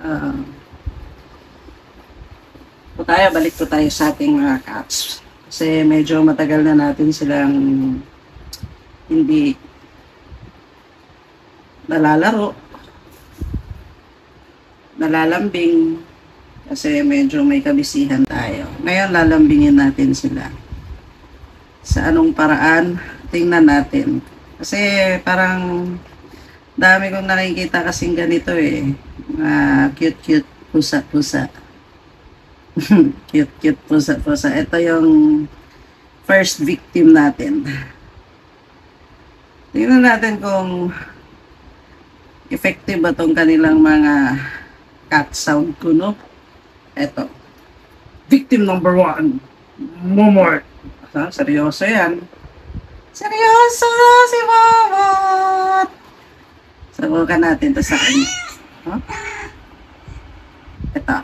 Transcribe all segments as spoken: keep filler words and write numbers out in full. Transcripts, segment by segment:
Uh, po tayo, balik po tayo sa ating mga cats. Kasi medyo matagal na natin silang hindi nalalaro, nalalambing, kasi medyo may kabisihan tayo. Ngayon, lalambingin natin sila. Sa anong paraan, tingnan natin. Kasi parang dami kong nakikita kasing ganito eh. Uh, cute-cute pusa-pusa. Cute-cute pusa-pusa. Ito yung first victim natin. Tingnan natin kung effective ba tong kanilang mga cat sound ko, no? Ito. Victim number one. Momort. Ah, seryoso yan. Seryoso si Momort. Sabukan natin to sa kanya. Huh? Ito.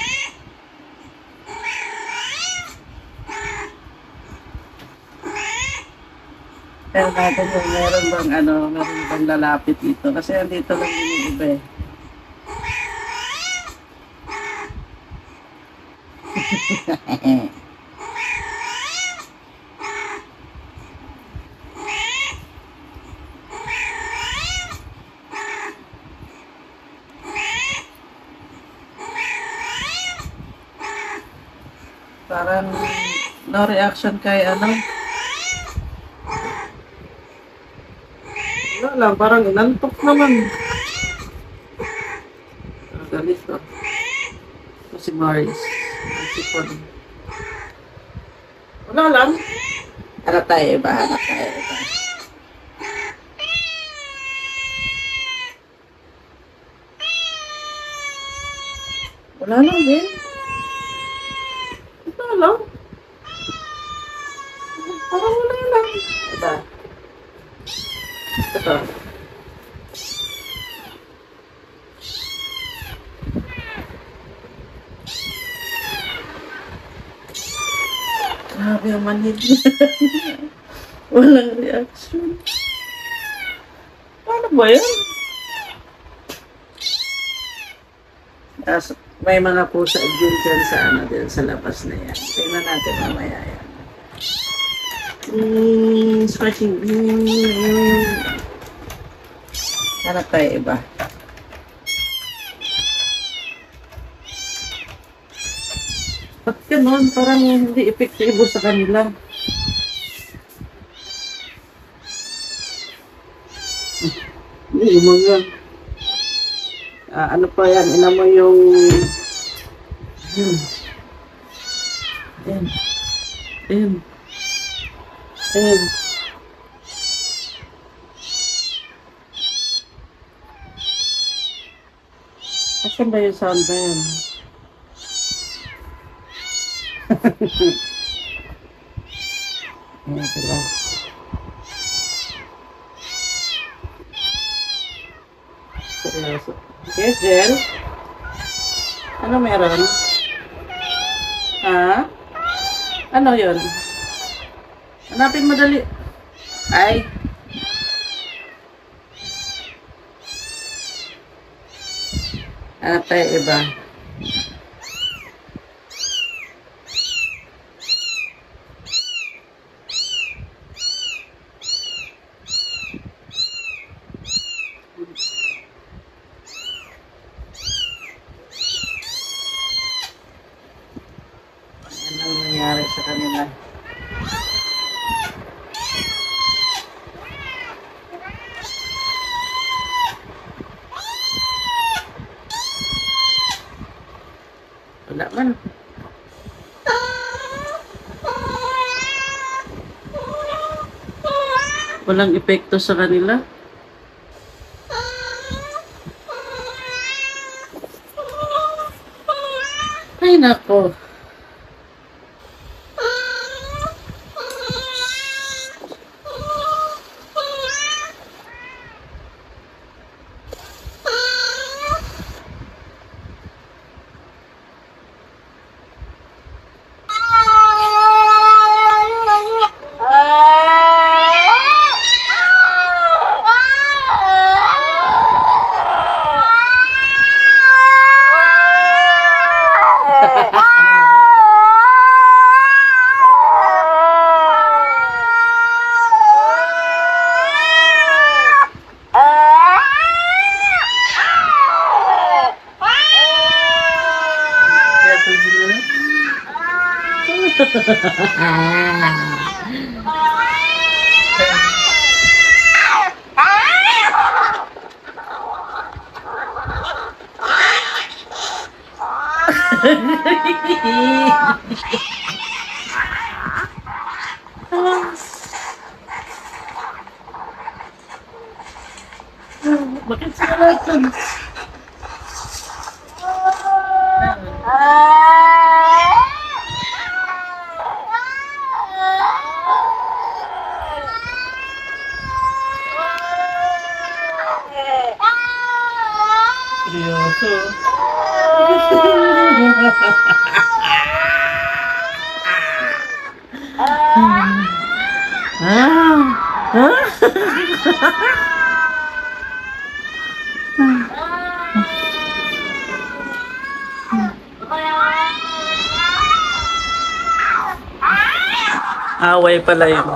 Pero natin kung meron bang ano, meron bang lalapit dito. Kasi andito lang din yung iba eh. Parang no reaction kay ano. Wala lang, parang inantok naman. Ang galit to. Ito si Maris. Si Pon. Wala lang. Hanap tayo iba, hanap tayo iba. Wala lang din. Wala lang. Parang wala lang. Iba. Ito. Grabe ang manhid niya. Walang reaction. Paano ba yan? As, may mga pusa din dyan sa ano din sa labas na yan. Tingnan natin mamaya yan. Hmm, scratching. Hmm. Hanap tayo iba. Ba't ganun? Parang hindi epektibo sa kanila. Hindi, mga ah, ano pa yan? Ina mo yung yun. Ayan. Ayan. Ayan. Asan ba yung sound ba yan? Ayan sila. Seryoso. Yes, Jen? Ano meron? Ha? Ano yun? Hanapin mo dali. Ay. Hanap tayo iba. Ano ang nangyari sa kanila? Wala man. Walang epekto sa kanila. Ay nako. Bakit sila natin? Seryoso. Ah. Ah. Away pala yun.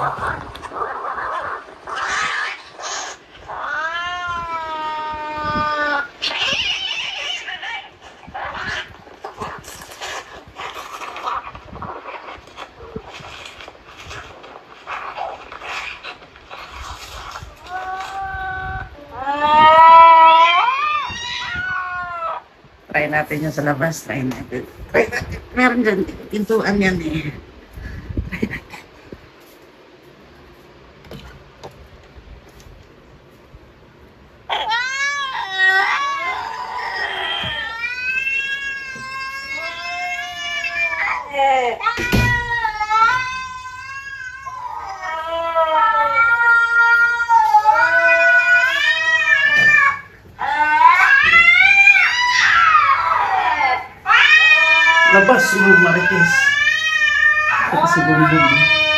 Try natin yung sa labas. Try natin. Try natin. Meron dyan. Pintuan yan eh. Try natin. Labas mo, Marites. Ito si Bumbum.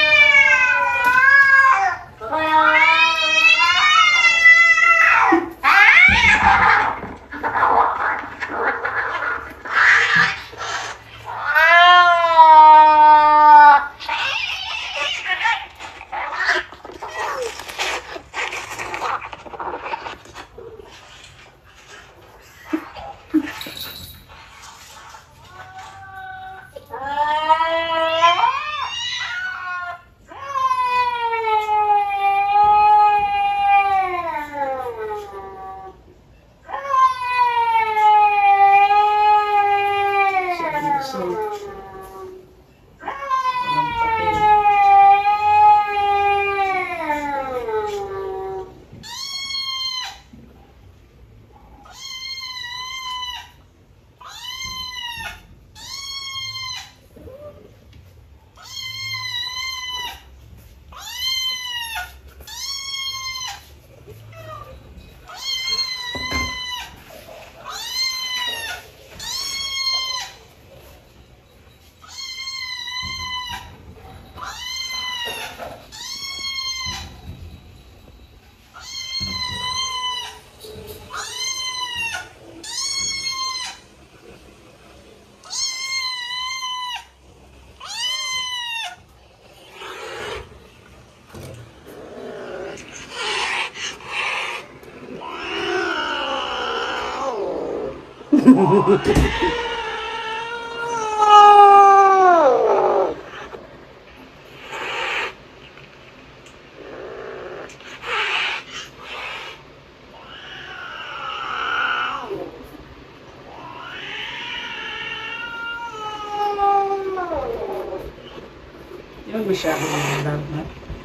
Yung masyado ng love, ha?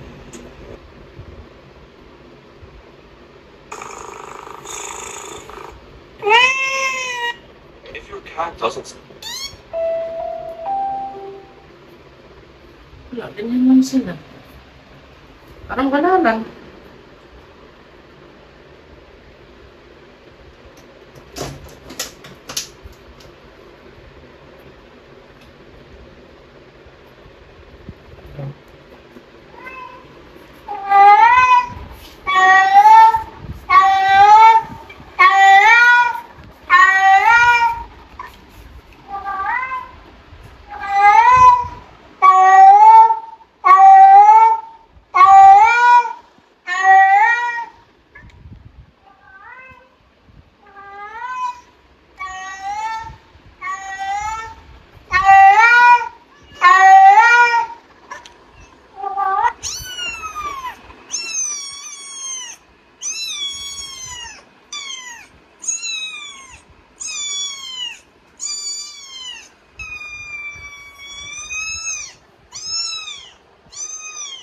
If your cat doesn't Wala, ganyan lang sila. Parang wala lang.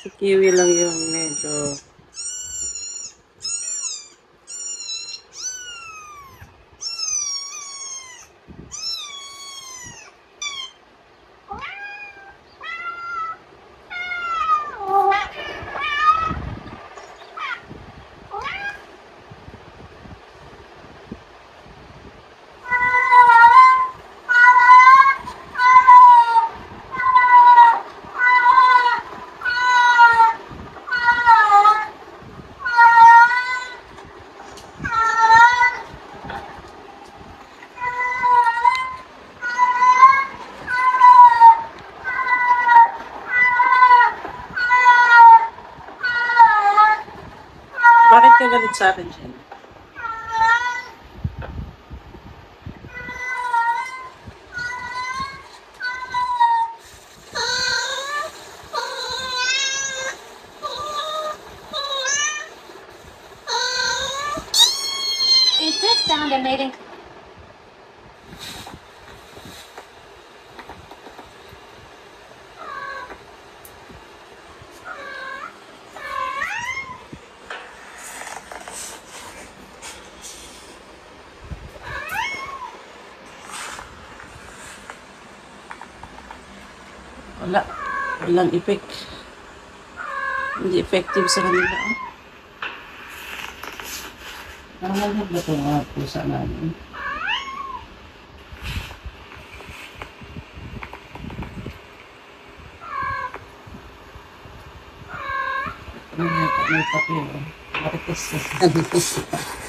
Si Kiwi lang yung medyo bakit ka galit sa akin, Jen? Is this sound emitting? Wala. Walang effect. Hindi effective sa kanila. Oh. Nakakalap ba ito mga pusa namin? Ano nga, may papel. Marites.